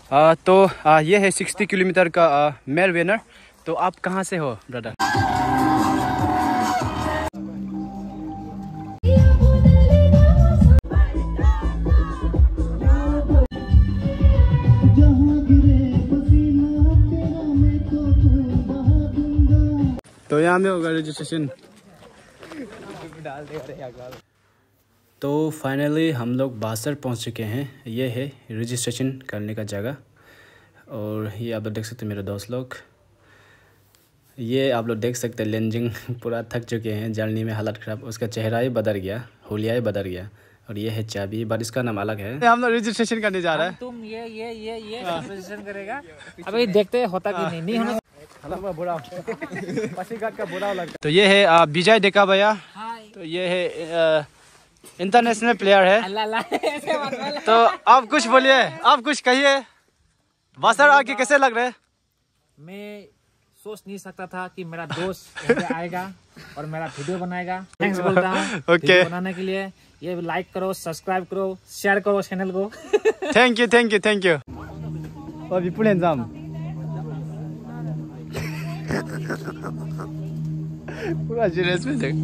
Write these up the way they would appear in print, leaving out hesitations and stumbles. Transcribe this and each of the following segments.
ये है 60 किलोमीटर का मेल विनर। तो आप कहाँ से हो ब्रदर? तो यहाँ में होगा रजिस्ट्रेशन। तो फाइनली हम लोग बासर पहुँच चुके हैं। ये है रजिस्ट्रेशन करने का जगह। और ये आप लोग देख सकते हैं मेरे दोस्त लोग। ये आप लोग देख सकते हैं लेंजिंग पूरा थक चुके हैं जर्नी में, हालत ख़राब। उसका चेहरा ही बदल गया, हुलिया ही बदल गया। और ये है चाबी, बट इसका नाम अलग है। हम लोग रजिस्ट्रेशन करने जा रहे हैं। तुम ये रजिस्ट्रेशन करेगा। अभी देखते होता कि नहीं होना। तो ये है विजय देखा भैया। तो ये है इंटरनेशनल प्लेयर है। तो आप कुछ बोलिए, आप कुछ कहिए। बासर आके कैसे लग रहे हैं? मैं सोच नहीं सकता था कि मेरा दोस्त आएगा और मेरा वीडियो बनाएगा। थैंक्स बोलता हूँ वीडियो बनाने के लिए। ये लाइक करो, सब्सक्राइब करो, शेयर करो चैनल को। Thank you. और विपुल एंजाम पूरा सीरियस में देख।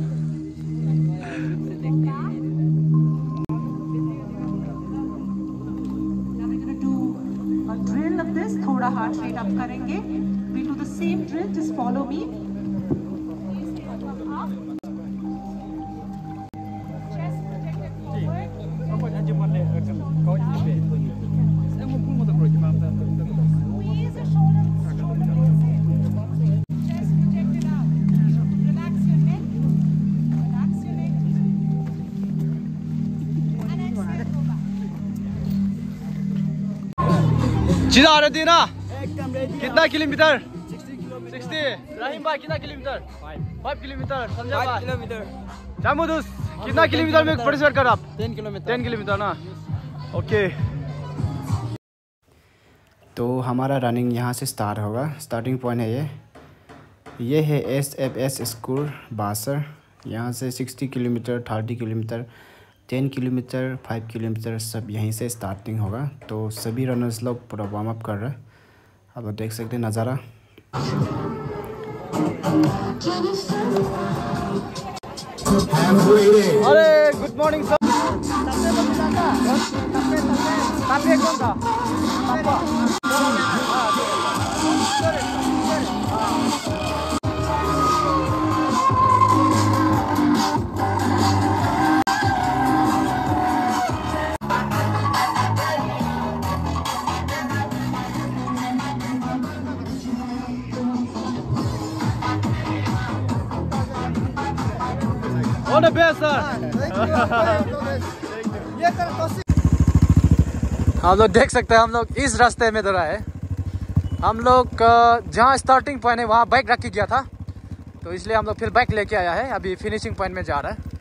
Drill of this, थोड़ा heart rate up करेंगे। We do the same drill, just follow me. सीधा आ रही ना? कितना किलोमीटर? 60। रहीम भाई कितना किलोमीटर? 5 किलोमीटर। संजय भाई 5 किलोमीटर। जामुदुस कितना किलोमीटर में पार्टिसिपेट कर आप? 10 किलोमीटर ना? ओके। तो हमारा रनिंग यहाँ से स्टार्ट होगा। स्टार्टिंग पॉइंट है ये है SFS स्कूल बासर। यहाँ से 60 किलोमीटर, 30 किलोमीटर, 10 किलोमीटर, 5 किलोमीटर सब यहीं से स्टार्टिंग होगा। तो सभी रनर्स लोग पूरा वार्म अप कर रहे हैं। आप देख सकते हैं नज़ारा। अरे गुड मॉर्निंग सर। हम लोग देख सकते हैं हम लोग इस रास्ते में दौड़ा है। हम लोग जहाँ स्टार्टिंग पॉइंट है वहाँ बाइक रख के गया था, तो इसलिए हम लोग फिर बाइक लेके आया है। अभी फिनिशिंग पॉइंट में जा रहा है।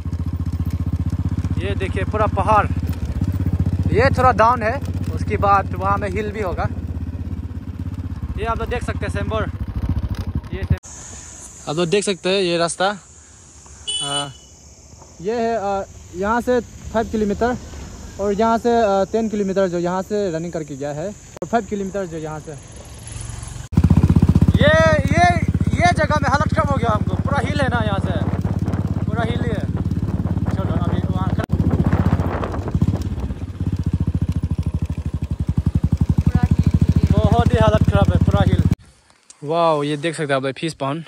ये देखिए पूरा पहाड़, ये थोड़ा डाउन है, उसके बाद वहाँ में हिल भी होगा। ये आप लोग देख सकते हैं सेम्बर। ये आप लोग देख सकते हैं ये रास्ता। ये है यहाँ से 5 किलोमीटर और यहाँ से 10 किलोमीटर जो यहाँ से रनिंग करके गया है, और 5 किलोमीटर जो यहाँ से। ये जगह में हालत खराब हो गया हमको। पूरा हिल है ना, यहाँ से पूरा हिल ही है। चलो अभी वहाँ बहुत ही हालत खराब है, पूरा हिल। वाह, ये देख सकते हैं आप फिश पॉन्ड।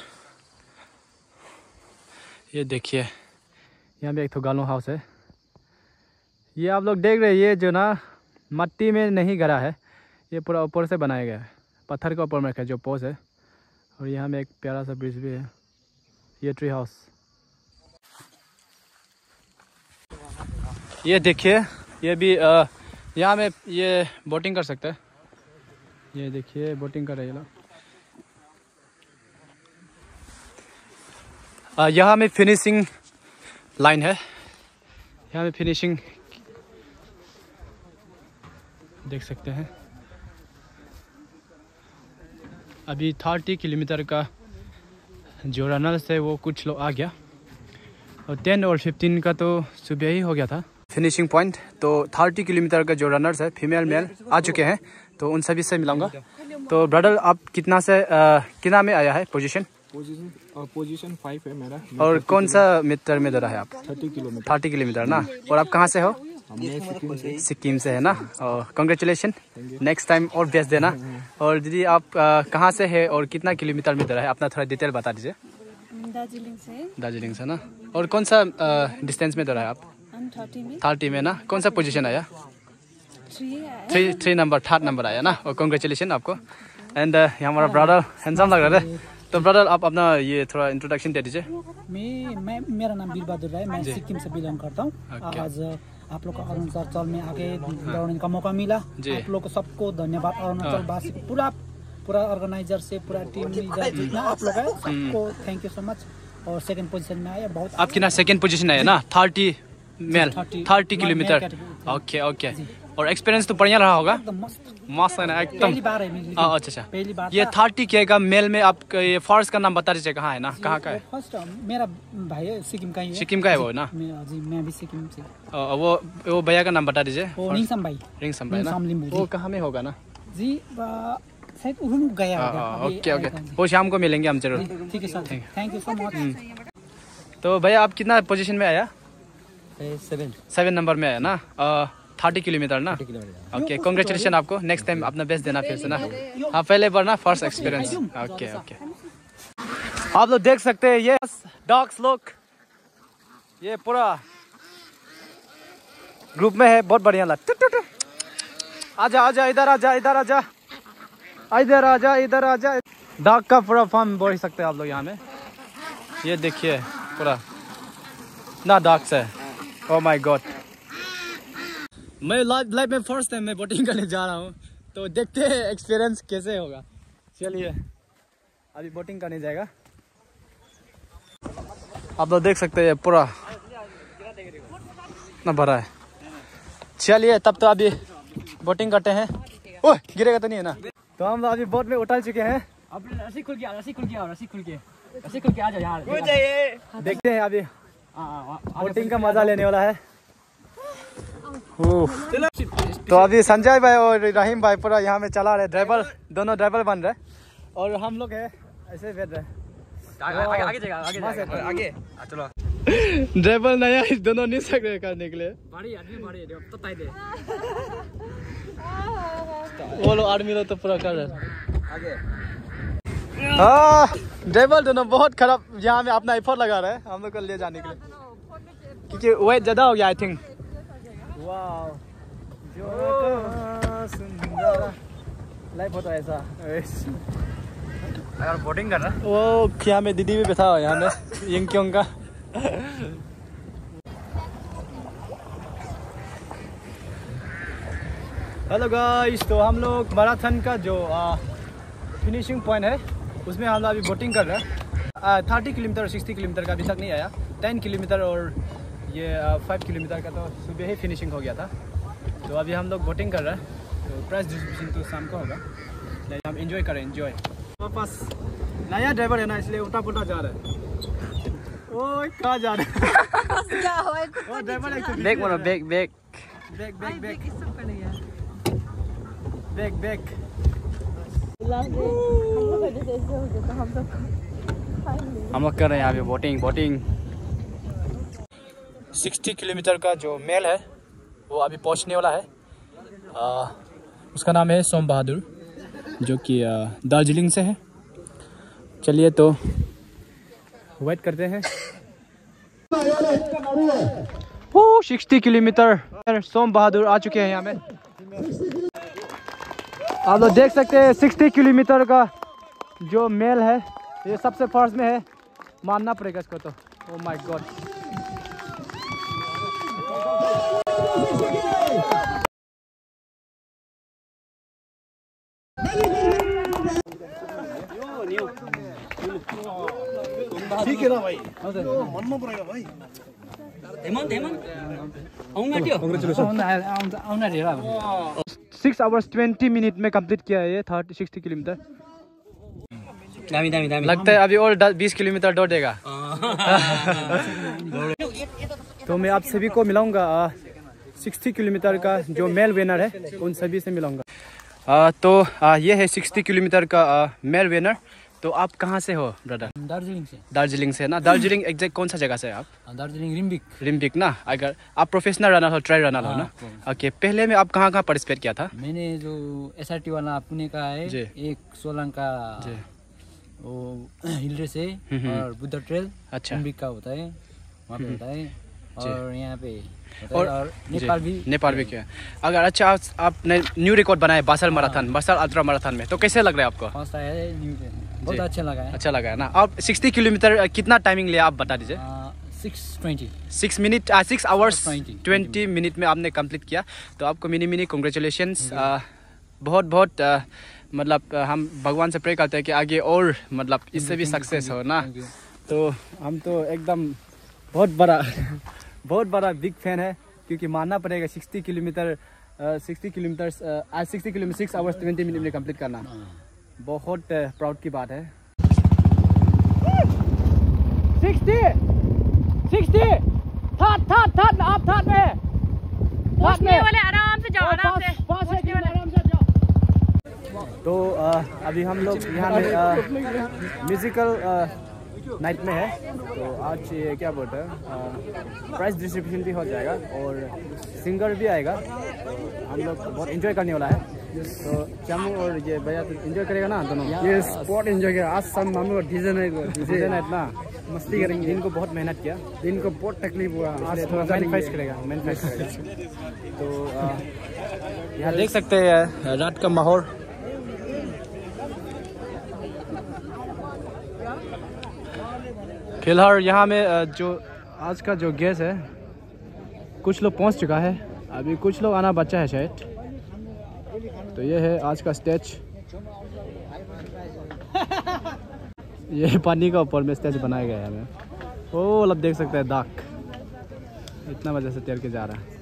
ये देखिए यहाँ पे एक तो गालों हाउस है। ये आप लोग देख रहे हैं, ये जो ना मट्टी में नहीं गड़ा है, ये पूरा ऊपर से बनाया गया है, पत्थर के ऊपर में रखा है जो पोज है। और यहाँ में एक प्यारा सा ब्रिज भी है। ये ट्री हाउस। ये देखिए, ये भी यहाँ में ये बोटिंग कर सकते हैं। ये देखिए बोटिंग कर रहे हैं लोग। यहाँ में फिनिशिंग लाइन है। यहाँ में फिनिशिंग देख सकते हैं। अभी 30 किलोमीटर का जो रनर्स है वो कुछ लोग आ गया, और 10 और 15 का तो सुबह ही हो गया था। Finishing point. तो 30 किलोमीटर का जो रनर्स है फीमेल मेल आ चुके हैं, तो उन सभी से मिलाऊंगा। तो ब्रदर आप कितना में आया है पोजीशन? पोजीशन 5 है मेरा। और कौन सा मीटर में दौड़ा है आप? 30 किलोमीटर ना। और आप कहाँ से हो? किलोमीटर। सिक्किम से है ना। और कॉन्ग्रेचुलेशन, नेक्स्ट टाइम और बेस्ट देना। और दीदी आप कहाँ से है और कितना किलोमीटर में दौड़ा है, अपना थोड़ा डिटेल बता दीजिए। दार्जिलिंग से ना। और कौन सा डिस्टेंस में दौड़ा है आप? 30 में ना। कौन सा पोजीशन आया? 3 नंबर, 3rd नंबर आया ना। और कॉन्ग्रेचुलेशन आपको। एंड ये हमारा ब्रदर हैंडसम लग रहा है। तो ब्रदर आप अपना ये थोड़ा इंट्रोडक्शन दे दीजिए। मेरा नाम वीर बहादुर है, मैं सिक्किम से बिलोंग करता हूँ। आज आप लोग को अरुणाचल में आके दौड़ने का मौका मिला। आप लोग को सबको धन्यवाद। अरुणाचल वासी पूरा ऑर्गेनाइजर से, पूरा टीम जितना आप लोग है सबको थैंक यू सो मच। और सेकंड पोजीशन में आया बहुत। आपकी ना सेकंड पोजीशन आया ना। 30 किलोमीटर। ओके। और एक्सपीरियंस तो बढ़िया रहा होगा। मस्त है ना एकदम। पहली बार है मेरी। अच्छा। पहली बार। ये 30 के का मेल में आप ये फॉरेस्ट का नाम बता दीजिए, कहाँ है ना, कहाँ का है? फर्स्ट मेरा भाई है, सिक्किम का ही है। सिक्किम का है वो ना। जी मैं भी सिक्किम से। वो भैया का नाम बता दीजिए। रिंगसम भाई ना। वो कहाँ में होगा ना जी? शायद उहुम गया होगा। ओके। वो शाम को मिलेंगे हम जरूर। ठीक है sir, thank you so much. तो भैया आप कितना पोजीशन में आया? 7 नंबर में आया ना। 30 किलोमीटर ना। ओके, कॉन्ग्रेचुलेशन आपको। नेक्स्ट टाइम अपना बेस्ट देना फिर से ना। हाँ, पहले बार ना फर्स्ट एक्सपीरियंस। ओके। आप लोग देख सकते हैं ये डॉग्स लोग, ये पूरा ग्रुप में है, बहुत बढ़िया लग। आजा इधर आजा। डॉग का पूरा फार्म बोल सकते हैं आप लोग यहाँ में। ये देखिए पूरा ना डॉग्स है। Oh my god. मैं लाइफ में फर्स्ट टाइम मैं बोटिंग करने जा रहा हूँ, तो देखते हैं एक्सपीरियंस कैसे होगा। चलिए अभी बोटिंग करने जाएगा। आप लोग देख सकते हैं पूरा ना भरा है। चलिए तब तो अभी बोटिंग करते हैं। ओह गिरेगा तो नहीं है ना। तो हम अभी बोट में उतर चुके हैं। अब रस्सी खुल के आ जाओ यार। देखते हैं अभी बोटिंग का मजा लेने वाला है। तो अभी संजय भाई और रहीम भाई पूरा यहाँ में चला रहे, दोनों ड्राइवर बन रहे, और हम लोग है ऐसे बैठ रहे। आगे चलो। ड्राइवर नया, दोनों नहीं सक रहे करने के लिए। वो लोग आर्मी लोग तो पूरा कर रहे। हाँ, ड्राइवर दोनों बहुत खराब यहाँ में अपना एफर्ट लगा रहे हैं हम लोग को ले जाने के लिए, क्योंकि वेट ज्यादा हो गया आई थिंक। वाव, जो सुंदर लाइफ होता है ऐसा। अगर बोटिंग कर रहा वो यहाँ में दीदी भी बैठा हुआ यहाँ में यंग का। हेलो गाइस, तो हम लोग मैराथन का जो फिनिशिंग पॉइंट है उसमें हम लोग अभी बोटिंग कर रहे हैं। 30 किलोमीटर और 60 किलोमीटर का अभी तक नहीं आया। 10 किलोमीटर और ये 5 किलोमीटर का तो सुबह ही फिनिशिंग हो गया था। तो अभी हम लोग बोटिंग कर रहे हैं। तो प्राइस डिस्ट्रीब्यूशन तो शाम को होगा, लेकिन हम एंजॉय करें। हमारे पास नया ड्राइवर है ना, इसलिए उल्टा पुल्टा जा रहा है। ओए कहाँ जा रहे हैं? बैक हम लोग कर रहे हैं यहाँ पे बोटिंग। 60 किलोमीटर का जो मेल है वो अभी पहुँचने वाला है। उसका नाम है सोम बहादुर, जो कि दार्जिलिंग से है। चलिए तो वेट करते हैं। 60 किलोमीटर सोम बहादुर आ चुके हैं यहाँ में। आप लोग देख सकते हैं 60 किलोमीटर का जो मेल है ये सबसे फर्स्ट में है, मानना पड़ेगा इसको। तो ओह माय गॉड, ठीक है ना भाई, मानना पड़ेगा भाई। 6 आवर्स 20 मिनट में कंप्लीट किया है ये 60 किलोमीटर। लगता है अभी और 20 किलोमीटर दौड़ेगा। तो मैं आप सभी को मिलाऊंगा 60 किलोमीटर का जो मेल विनर है उन सभी से मिलाऊंगा। तो ये है 60 किलोमीटर का मेल विनर। तो आप कहाँ से हो ब्रदर? दार्जिलिंग से। दार्जिलिंग से ना? दार्जिलिंग एग्जैक्ट कौन सा जगह से आप? दार्जिलिंग रिम्बिक। रिम्बिक ना? अगर आप प्रोफेशनल रनर हो, ट्रायल रनर हो ना? ओके, पहले में आप कहाँ पार्टिसिपेट किया था? मैंने जो SRT वाला पुणे का है, एक सोलंग का वो हिल रेस है और बुद्ध ट्रेल अच्छा रिम्बिक का होता है, वहाँ पे होता है। और यहाँ पे और नेपाल भी किया। अगर अच्छा आपने न्यू रिकॉर्ड बनाया Basar marathon, Basar ultra marathon में, तो कैसे लग रहा है आपको? फर्स्ट आया है न्यू, बहुत अच्छा लगा है। अच्छा लगा है ना? आप 60 किलोमीटर कितना टाइमिंग लिया आप बता दीजिए। 6 आवर्स 20 मिनट में आपने कंप्लीट किया। तो आपको मिनी कॉन्ग्रेचुलेशंस। बहुत बहुत मतलब हम भगवान से प्रे करते हैं कि आगे और मतलब इससे भी सक्सेस हो ना। तो हम तो एकदम बहुत बड़ा बिग फैन है, क्योंकि मानना पड़ेगा 60 किलोमीटर 6 आवर्स 20 मिनट में कंप्लीट करना बहुत प्राउड की बात है। 60 आप थाट में वाले आराम से जाओ, आराम से जाओ। तो अभी हम लोग यहाँ में म्यूजिकल नाइट में है। तो आज ये क्या बोलते हैं, प्राइज डिस्ट्रीब्यूशन भी हो जाएगा और सिंगर भी आएगा। तो हम लोग बहुत एंजॉय करने वाला है। तो चामू और ये भैया तो एंजॉय करेगा ना दोनों? ये स्पॉट एंजॉय करेगा। आज सब मामू डीजे नाइट ना मस्ती करेंगे। दिन को बहुत मेहनत किया, दिन को बहुत तकलीफ हुआ, आज थोड़ा मैनिफेस्ट करेगा। तो यहाँ देख सकते हैं रात का माहौल। फिलहाल यहाँ में जो आज का जो गेस्ट है, कुछ लोग पहुँच चुका है, अभी कुछ लोग आना बचा है शायद। तो ये है आज का स्टेज। ये पानी का ऊपर में स्टेज बनाया गया है हमें। वो मतलब देख सकते हैं दाग इतना वजह से तैर के जा रहा है।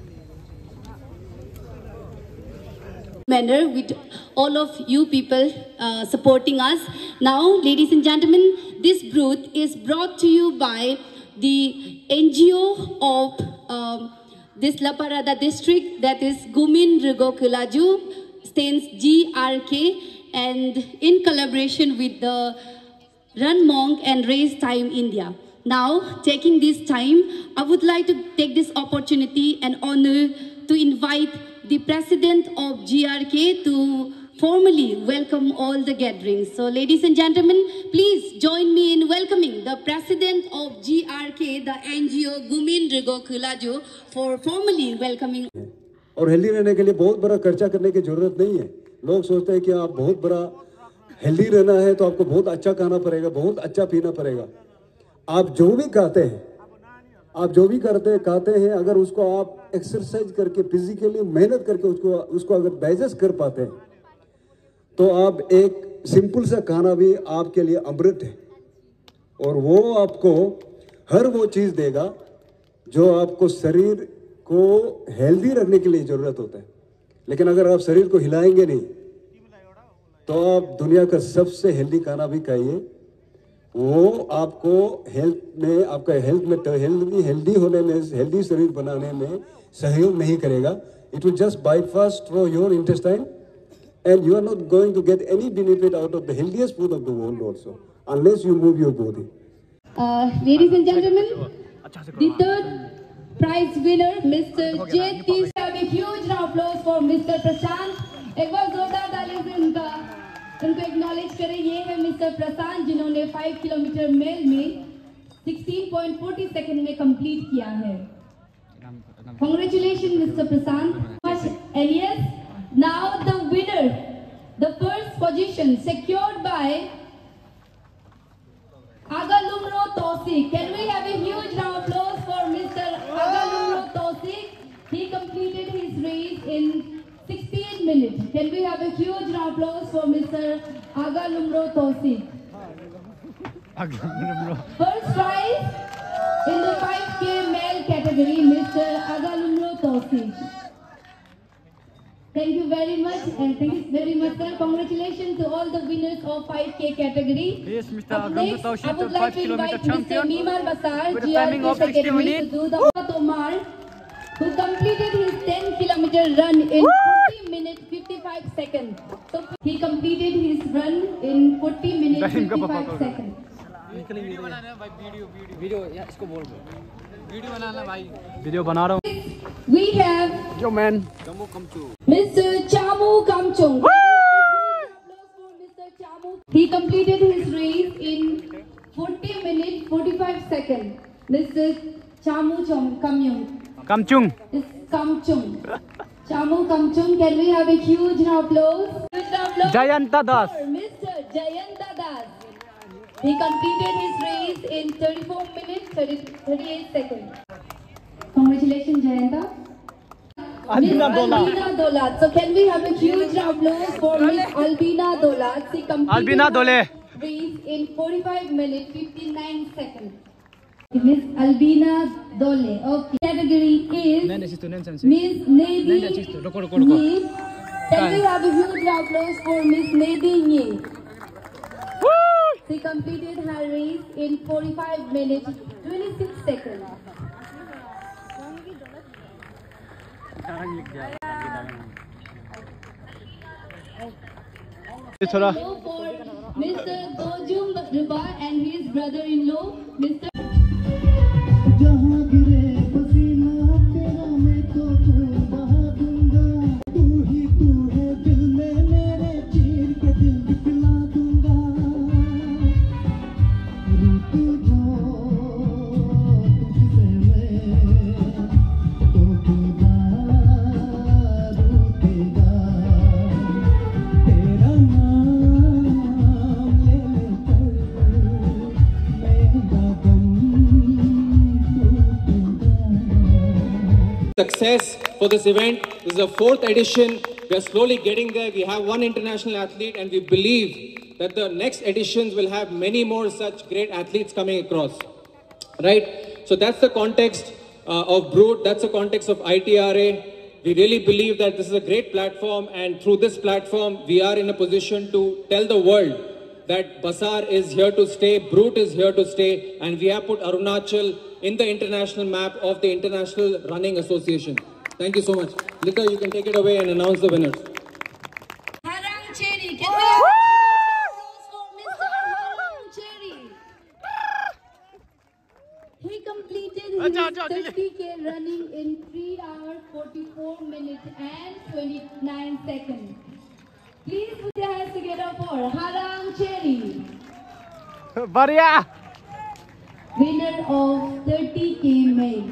manner with all of you people supporting us. Now, ladies and gentlemen, this booth is brought to you by the NGO of this La Parada district, that is Gumin Rigo Kulaju, stands GRK, and in collaboration with the Run Monk and Raise Time India. Now, taking this time, I would like to take this opportunity and honor to invite the president of GRK to formally welcome all the gatherings. So, ladies and gentlemen, please join me in welcoming the president of GRK, the NGO Gumin Rigo Kulaju, for formally welcoming. और healthy रहने के लिए बहुत बड़ा खर्चा करने की जरूरत नहीं है। लोग सोचते हैं कि आप बहुत बड़ा हेल्दी रहना है तो आपको बहुत अच्छा खाना पड़ेगा, बहुत अच्छा पीना पड़ेगा। आप जो भी खाते हैं, आप जो भी खाते हैं, अगर उसको आप एक्सरसाइज करके फिजिकली मेहनत करके उसको अगर डाइजेस्ट कर पाते हैं, तो आप एक सिंपल सा खाना भी आपके लिए अमृत है। और वो आपको हर वो चीज़ देगा जो आपको शरीर को हेल्दी रखने के लिए ज़रूरत होता है। लेकिन अगर आप शरीर को हिलाएंगे नहीं, तो आप दुनिया का सबसे हेल्दी खाना भी खाइए, वो आपको हेल्थ में, आपका हेल्दी होने में, हेल्दी शरीर बनाने में सहयोग नहीं करेगा। It will just bypass through your intestine and you are not going to get any benefit out of the healthiest food of the world also, unless you move your body. Ladies and gentlemen, the third prize winner, Mr. J.T. Have a huge round of applause for Mr. Prashant. एक बार जोरदार तालियों से उनको acknowledge करें। ये है mister प्रशांत, जिन्होंने 5 किलोमीटर मेल में 16.40 सेकंड में कंप्लीट किया है। Congratulations, Mr. Prashant. And yes, now the winner, the first position secured by Agalumro Tausik. Can we have a huge round of applause for Mr. Agalumro Tausik? He completed his race in 16 minutes. Can we have a huge round of applause for Mr. Agalumro Tausik? First prize in the 5K male category, Mr. Agalumro Tausik. Thank you very much, and thank you very much, sir. Congratulations to all the winners of 5K category. Yes, Mr. Agalumro Tausik, I would like to invite Mr. Mimar Basar, with a timing of 60 GRK minutes. to do the Omar. who completed his 10-kilometer run in 40 minutes 55 seconds. So he completed his run in 40 minutes 55 seconds. वीडियो या इसको बोल दो video बनाना भाई video बना रहा हूँ We have जो man Mr. Chamu Kamchung. Mr. Chamu. He completed his race in 40 minutes 45 seconds. Mr. Chamu Kamyung. Kamchung Kamchung. Chamu Kamchung. Can we have a huge applause? Jayanta Das For Mr. Jayanta Das. He completed his race in 34 minutes 38 seconds. Congratulations, Jayanta. Albina Miss Albina Dolat. So can we have a huge applause for Miss Albina Dolat? She completed Albina Dole. her race in 45 minutes 59 seconds. Miss Albina Dole. Okay. Category is Miss Nedi. Nye. Can we have a huge applause for Miss Nedi Nye? She completed her race in 45 minutes 26 seconds. थोड़ा So for Mr. Dojum Ruba and his brother-in-law, Mr. Success for this event. This is the 4th edition. We are slowly getting there. We have one international athlete and we believe that the next editions will have many more such great athletes coming across. Right? So that's the context of Brood. That's the context of ITRA. We really believe that this is a great platform and through this platform we are in a position to tell the world that Basar is here to stay, Brood is here to stay, and we have put Arunachal in the international map of the International Running Association. Thank you so much. Lita, you can take it away and announce the winners. Harang Cherry. Can we have applause for Mr. Harang Cherry? He completed his 30K running in 3 hours 44 minutes and 29 seconds. Please put your hands together for Harang Cherry, बढ़िया winner of 30K male.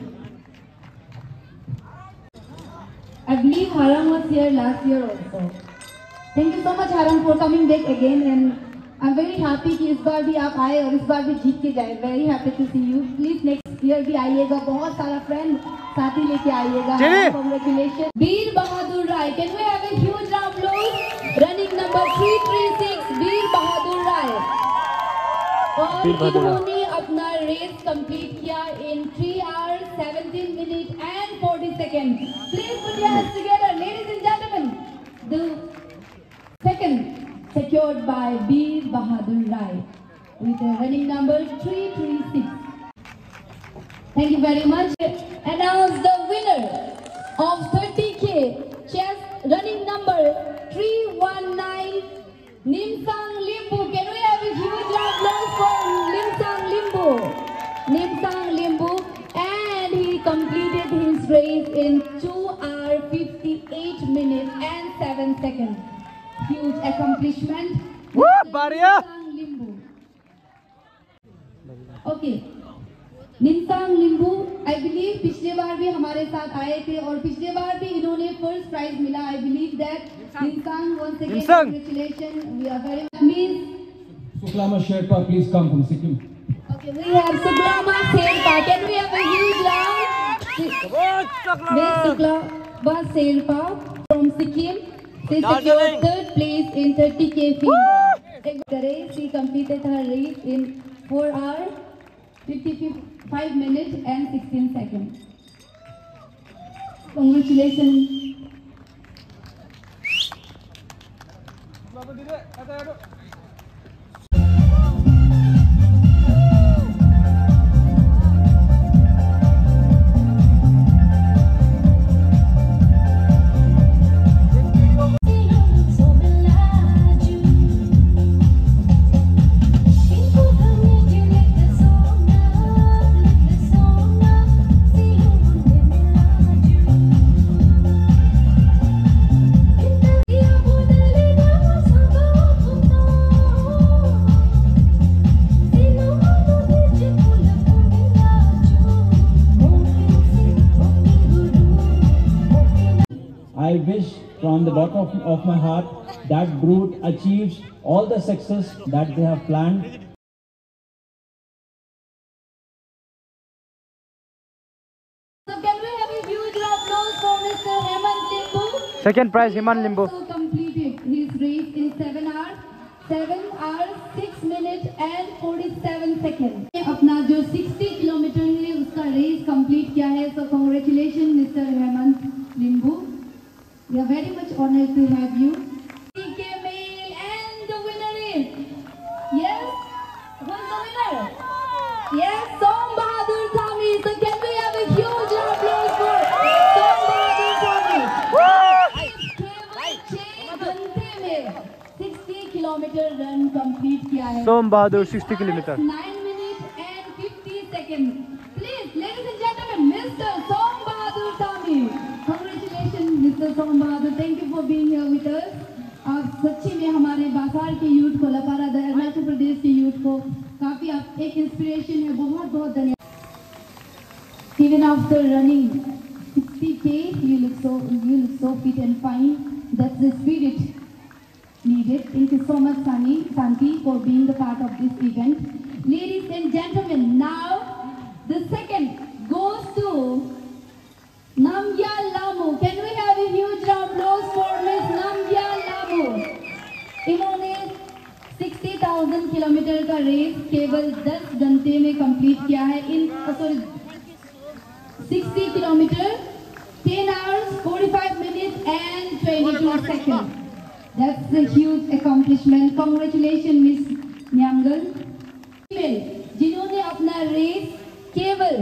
I believe Harang was here last year also. Thank you so much Harang for coming back again and I'm very happy कि इस बार भी आप आए और इस बार भी जीत के जाए. Very happy to see you. Please next year भी आइएगा. बहुत सारा friend साथी लेके आइएगा. Congratulations. Veer Bahadur Rai. Can we have a huge applause? Running number 336. Veer Bahadur Rai. और इन्होंने अपना रेस कंप्लीट किया in 3 hours 17 minutes and 40 seconds. Please put your hands together, ladies and gentlemen. The second secured by Veer Bahadur Rai with a running number 336. Thank you very much. Announce the winner of 30K chess running number 319, Nimsang Limbu. Can we have a huge applause for Nimsang Limbu? Nimsang Limbu, and he completed his race in 2 hours 58 minutes and 7 seconds. Huge accomplishment. बढ़िया Nimsang Limbu. Okay. Nimsang Limbu I believe पिछले बार भी हमारे साथ आए थे और पिछले बार भी इन्होंने फर्स्ट प्राइज मिला. I believe that Nimsang once again congratulations. We are very Miss Suklama Sherpa, please come from Sikkim. Okay, we have Suklama Sherpa. Can we have a huge round? Miss Suklama Sherpa from Sikkim. She secured 3rd place in 30K field. She completed her race in 4 hours 55 minutes and 16 seconds. Congratulations. wish from the bottom of my heart that Brute achieves all the success that they have planned. So can we have a huge applause for Mr. Hemant Limbu? Second prize, Hemant Limbu. So completed his race in 7 hours, 6 minutes and 47 seconds. अपना जो 60 kilometre है उसका race complete किया है. So congratulations Mr. Hemant Limbu. We are very much honored to have you. TK Mail and the winner is, yes, who's the winner? Yes, Som Bahadur Thami. So can we have a huge applause for Som Bahadur Thami? केवल 6 घंटे में 60 kilometre run complete किया है. Som Bahadur 60 kilometer. 9 minutes and 50 seconds. Please, ladies and gentlemen, Mr. Som Bahadur Thami. Congratulations, Mr. Som Bahadur. Thank you for being here with us. आप सच्ची में हमारे बासार के यूथ को, लपारा अरुणाचल प्रदेश के यूथ को काफी आप एक इंस्पिरेशन है. बहुत बहुत धन्यवाद. Even after running 60K, you look so fit and fine. That's the spirit needed. Thank you so much, Santi, for being the part of this event. Ladies and gentlemen, now the second goes to Namgyal Lamu. Can we have a huge round of applause for Miss Namgyal Lamu? इन्होंने 60,000 kilometre का race केवल 10 घंटे में complete किया है. 60 kilometer 10 hours 45 minutes and 22 seconds. That's a huge accomplishment. Congratulations, Miss Nyamgal. जिन्होंने अपना race केवल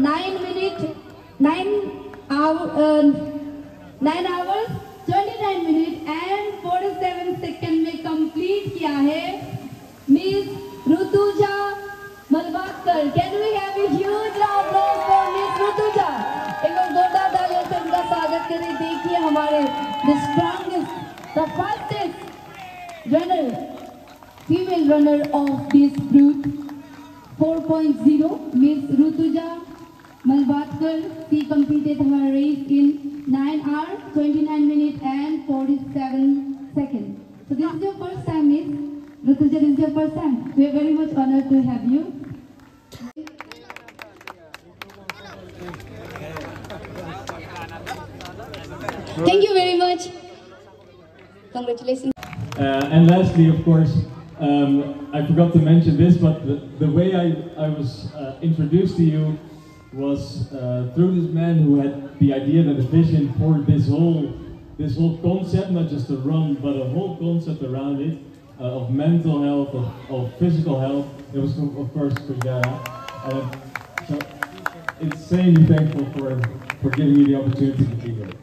9 hours 29 minutes and 47 seconds में कंप्लीट किया है. Miss Rituja Malbakar. Can we have a huge round of applause for Miss Rituja? एक बार जोरदार तालियों से उनका स्वागत करें. देखिए हमारे the strongest, the fastest runner, female runner of this Brute 4.0, Miss Rutuja Malbatkar. She completed her race in 9 hours 29 minutes and 47 seconds. So this is your first time, Miss ऋतुja. This is your first time. We are very much honored to have you. Thank you very much. Congratulations. And lastly, of course, I forgot to mention this, but the way I was introduced to you was through this man who had the idea and the vision for this whole concept, not just a run, but a whole concept around it, of mental health, of physical health. It was, of course, Kujara. So it's insanely thankful for giving me the opportunity to be here.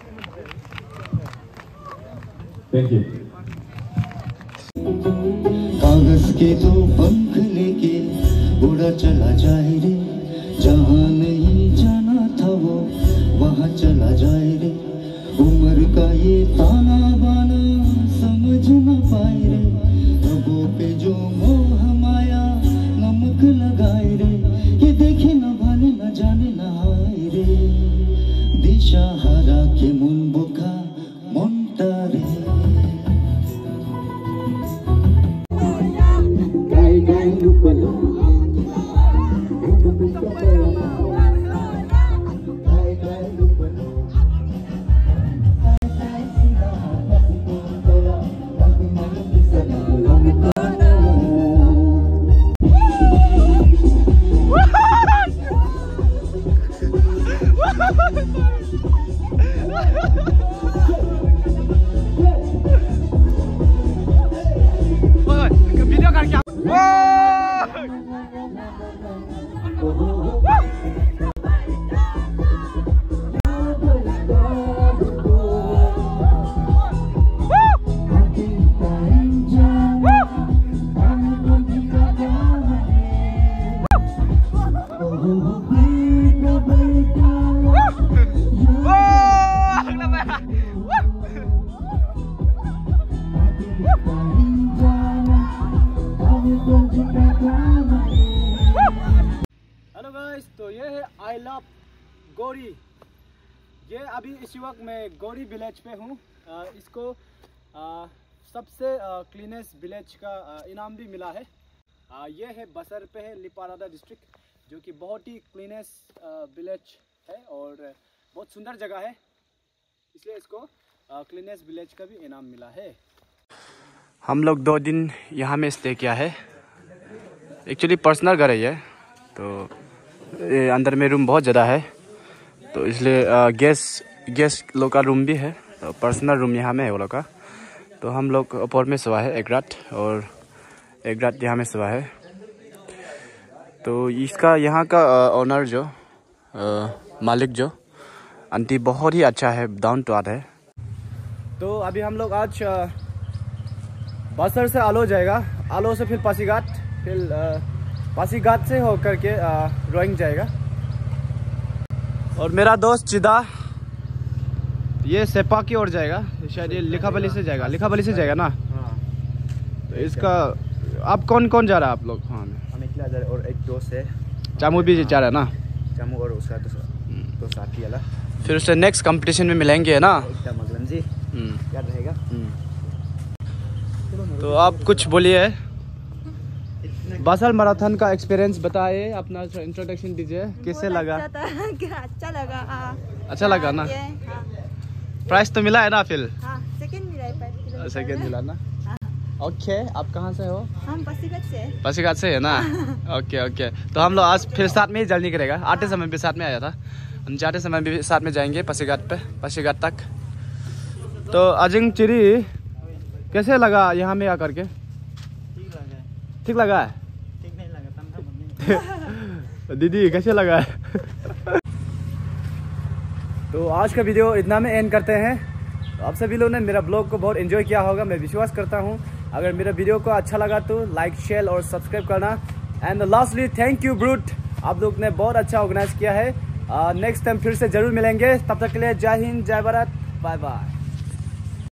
Thank you. कागज के दो पंख लेके उड़ा चला जाए रे, जहाँ नहीं जाना था वो वहाँ चला जाए रे. उम्र का ये ताना बाना समझ न पाए रे, रगों पे जो मोह माया नमक लगाए रे. ये देखे न भाने न जाने न हाय रे, दिशा हरा के मुन बुका मुंटा रे. हेलो गाइस, तो ये है आई लव गौरी. ये अभी इसी वक्त मैं गौरी विलेज पे हूँ। इसको सबसे क्लीनेस्ट विलेज का इनाम भी मिला है। ये है बसर पे है, लिपारादा डिस्ट्रिक्ट, जो कि बहुत ही क्लीनेस्ट विलेज है और बहुत सुंदर जगह है, इसलिए इसको क्लीनेस्ट विलेज का भी इनाम मिला है। हम लोग 2 दिन यहाँ में स्टे किया है। एक्चुअली पर्सनल घर है ये, तो अंदर में रूम बहुत ज़्यादा है, तो इसलिए गेस्ट लोग का रूम भी है, तो पर्सनल रूम यहाँ में है वो लोग का। तो हम लोग ऊपर में सोया है 1 रात और 1 रात यहाँ में सोया है। तो इसका यहाँ का ओनर जो मालिक जो आंटी बहुत ही अच्छा है, डाउन टू अर्थ है। तो अभी हम लोग आज बसर से आलो जाएगा, आलो से फिर पासीघाट, फिर पासीघाट से होकर के रोइंग जाएगा। और मेरा दोस्त चिदा ये सेपा की ओर जाएगा, शायद ये लिखाबली से जाएगा, लिखाबली से जाएगा ना। तो इसका आप कौन कौन जा रहा है आप लोग? हाँ हम अकेला जा रहे और एक दोस्त है, चामू भी जा रहा है ना। चामू और उसका दो साथी वाला। फिर उससे नेक्स्ट कंपटीशन में मिलेंगे ना, मगलम जी याद रहेगा। तो आप कुछ बोलिए, बासल मैराथन का एक्सपीरियंस बताइए, अपना इंट्रोडक्शन दीजिए, कैसे लगा? अच्छा लगा। अच्छा लगा ना? प्राइस तो मिला है ना? फिर सेकंड मिला है। सेकंड मिला ना? ओके, आप कहाँ से हो? हम पासीघाट से। पासीघाट से है ना? Okay okay. तो हम लोग आज फिर साथ में ही जर्नी करेगा। आते समय भी साथ में आया था, हम जाते समय भी साथ में जाएंगे पासीघाट पे, पासीघाट तक। तो अजिंग चिरी कैसे लगा यहाँ में आकर के? ठीक लगा है? ठीक नहीं लगा। दीदी कैसे लगा है? तो आज का वीडियो इतना में एंड करते हैं। तो आप सभी लोगों ने मेरा ब्लॉग को बहुत एंजॉय किया होगा, मैं विश्वास करता हूँ। अगर मेरा वीडियो को अच्छा लगा तो लाइक, शेयर और सब्सक्राइब करना। एंड लास्टली थैंक यू ब्रूट, आप लोग ने बहुत अच्छा ऑर्गेनाइज किया है। नेक्स्ट टाइम फिर से जरूर मिलेंगे, तब तक के लिए जय हिंद, जय भारत, बाय बाय।